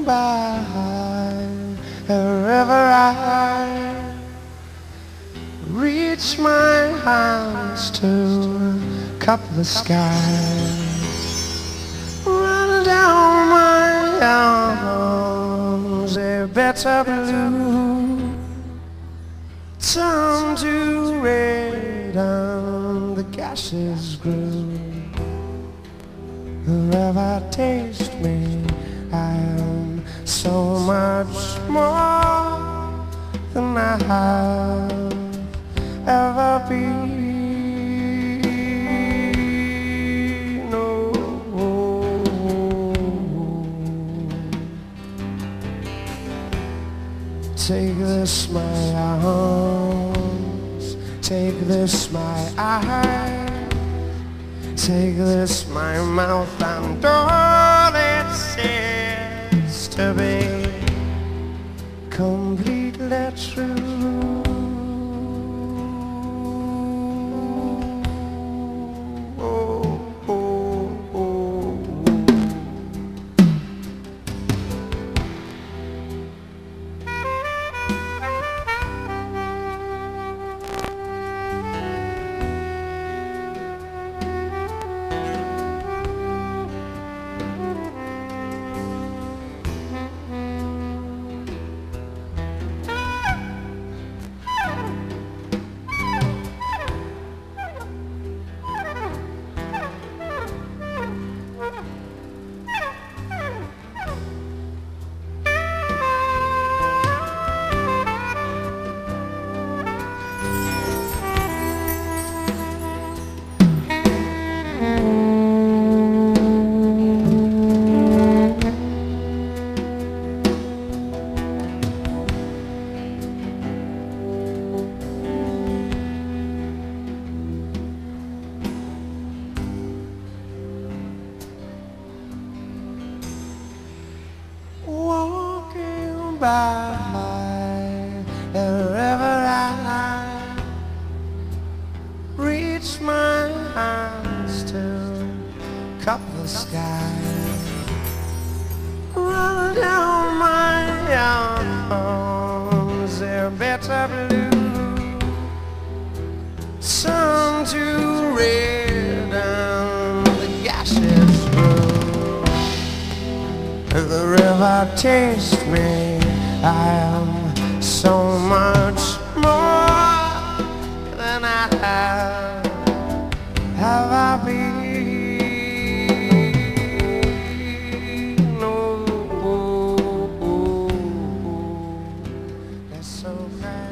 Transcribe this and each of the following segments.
by wherever I reach my hands to cup the sky, run down my arms, a better blue, turn to red and the gases grew. Wherever taste me, I am so much more than I have ever been. No. Take this my arms, take this my eyes, take this my mouth and all it seems to be completely true. By wherever I reach my hands to cup the sky, run down my arms, they're better blue, sun to red and the gases grow. The river tastes me, I am so much more than I have ever been. No, that's so bad.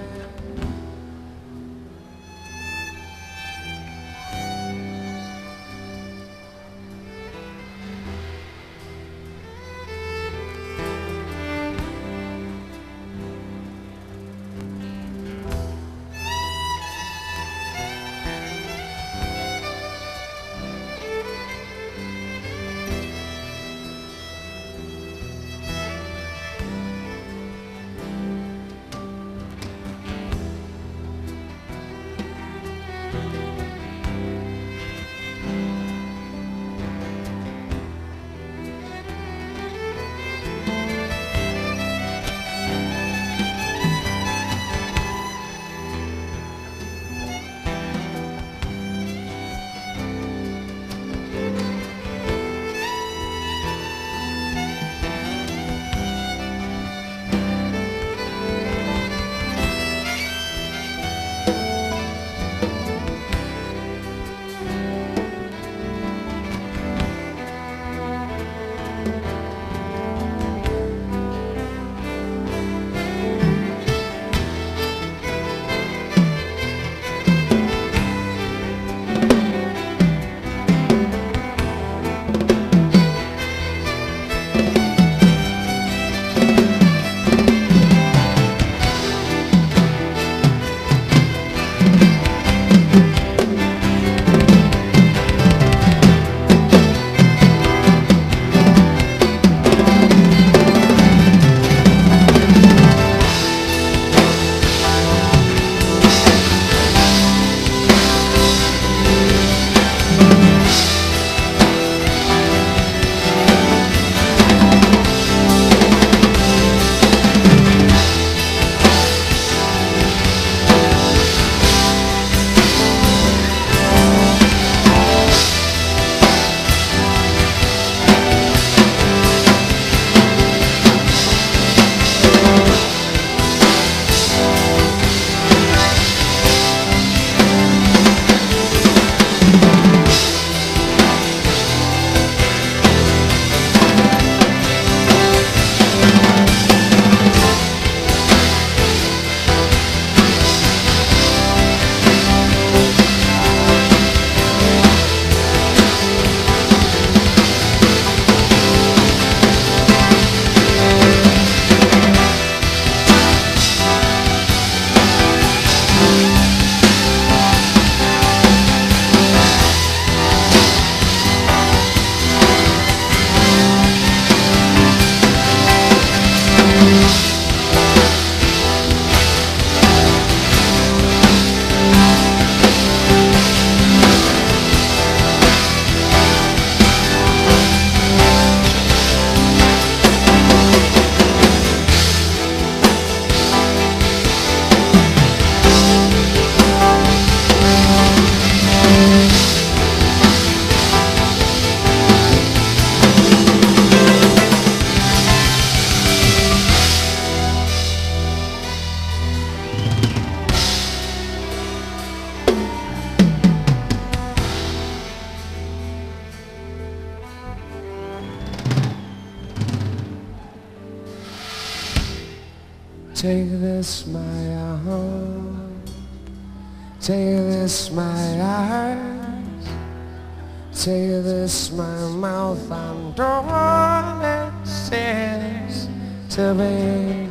Take this, my arm. Take this, my eyes. Take this, my mouth, and all it seems to be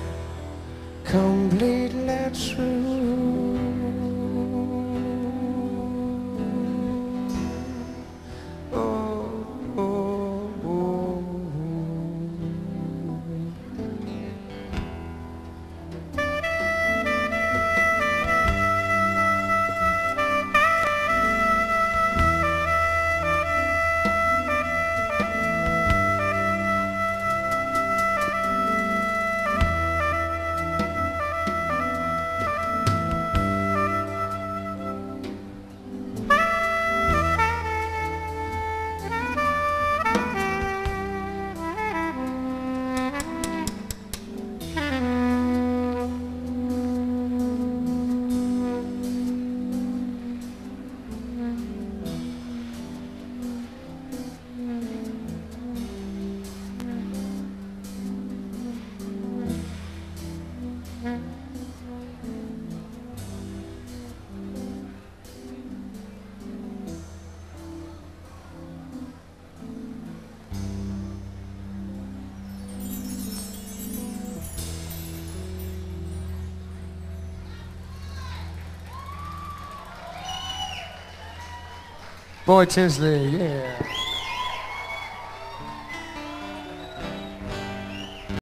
completely true. Oh, oh, oh. Boy Tinsley, yeah.